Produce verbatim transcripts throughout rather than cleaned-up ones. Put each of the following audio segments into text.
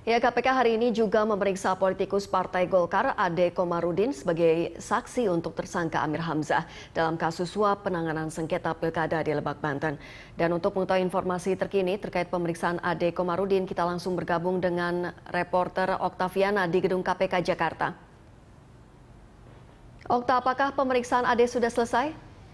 Ya, K P K hari ini juga memeriksa politikus Partai Golkar Ade Komarudin sebagai saksi untuk tersangka Amir Hamzah dalam kasus suap penanganan sengketa pilkada di Lebak, Banten. Dan untuk mengetahui informasi terkini terkait pemeriksaan Ade Komarudin, kita langsung bergabung dengan reporter Oktaviana di Gedung K P K Jakarta. Okta, apakah pemeriksaan Ade sudah selesai?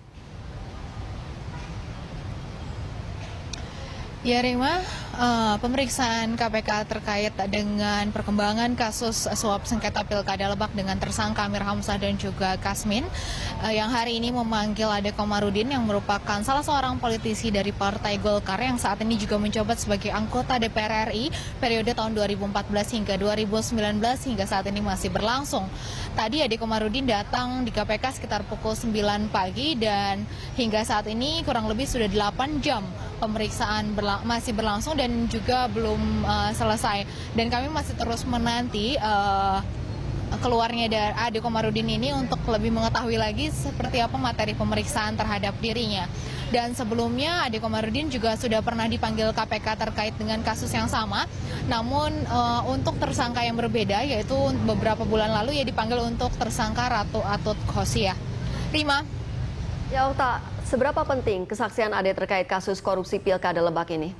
Ya Rima, uh, pemeriksaan K P K terkait dengan perkembangan kasus suap sengketa pilkada Lebak dengan tersangka Amir Hamzah dan juga Kasmin uh, yang hari ini memanggil Ade Komarudin yang merupakan salah seorang politisi dari Partai Golkar yang saat ini juga menjabat sebagai anggota D P R R I periode tahun dua ribu empat belas hingga dua ribu sembilan belas hingga saat ini masih berlangsung. Tadi Ade Komarudin datang di K P K sekitar pukul sembilan pagi dan hingga saat ini kurang lebih sudah delapan jam pemeriksaan berla masih berlangsung dan juga belum uh, selesai. Dan kami masih terus menanti uh, keluarnya dari Ade Komarudin ini untuk lebih mengetahui lagi seperti apa materi pemeriksaan terhadap dirinya. Dan sebelumnya Ade Komarudin juga sudah pernah dipanggil K P K terkait dengan kasus yang sama. Namun uh, untuk tersangka yang berbeda, yaitu beberapa bulan lalu ia dipanggil untuk tersangka Ratu Atut Khosia. Rima. Ya, Okta, seberapa penting kesaksian Ade terkait kasus korupsi pilkada Lebak ini?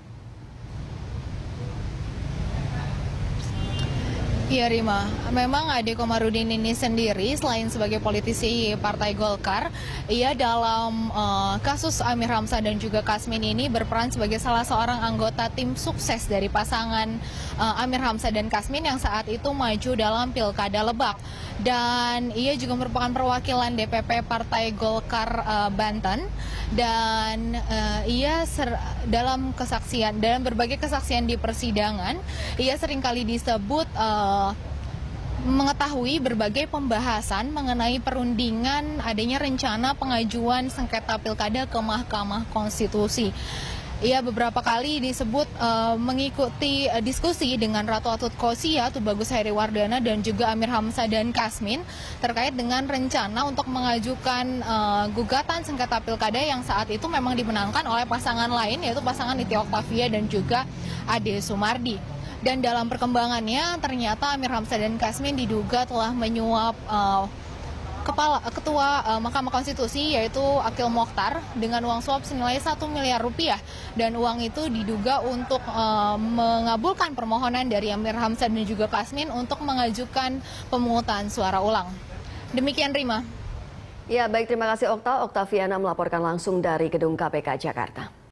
Iya Rima, memang Ade Komarudin ini sendiri selain sebagai politisi Partai Golkar, ia dalam uh, kasus Amir Hamzah dan juga Kasmin ini berperan sebagai salah seorang anggota tim sukses dari pasangan uh, Amir Hamzah dan Kasmin yang saat itu maju dalam Pilkada Lebak. Dan ia juga merupakan perwakilan D P P Partai Golkar uh, Banten dan uh, ia ser dalam kesaksian dalam berbagai kesaksian di persidangan ia seringkali disebut uh, mengetahui berbagai pembahasan mengenai perundingan adanya rencana pengajuan sengketa pilkada ke Mahkamah Konstitusi. Ia beberapa kali disebut uh, mengikuti uh, diskusi dengan Ratu Atut Khosia, Tubagus Heriwardana dan juga Amir Hamzah dan Kasmin terkait dengan rencana untuk mengajukan uh, gugatan sengketa pilkada yang saat itu memang dimenangkan oleh pasangan lain, yaitu pasangan Niti Oktavia dan juga Ade Sumardi. Dan dalam perkembangannya ternyata Amir Hamzah dan Kasmin diduga telah menyuap uh, Kepala Ketua uh, Mahkamah Konstitusi yaitu Akil Mokhtar dengan uang suap senilai satu miliar rupiah, dan uang itu diduga untuk uh, mengabulkan permohonan dari Amir Hamzah dan juga Kasmin untuk mengajukan pemungutan suara ulang. Demikian Rima. Ya, baik, terima kasih Okta. Oktaviana melaporkan langsung dari Gedung K P K Jakarta.